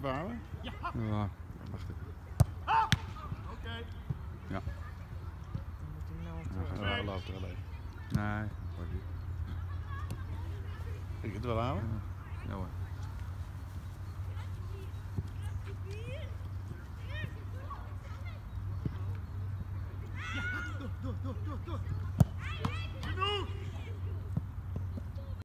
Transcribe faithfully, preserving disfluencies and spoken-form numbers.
Waren? Ja. Ja, wacht even. Oké. Ja. Dan moet hij nou op Ja, de- ga Ja, laat het wel even. Nee, pak niet. Ik het wel aan? Ja, ja hoor. Door, door, door, door, door.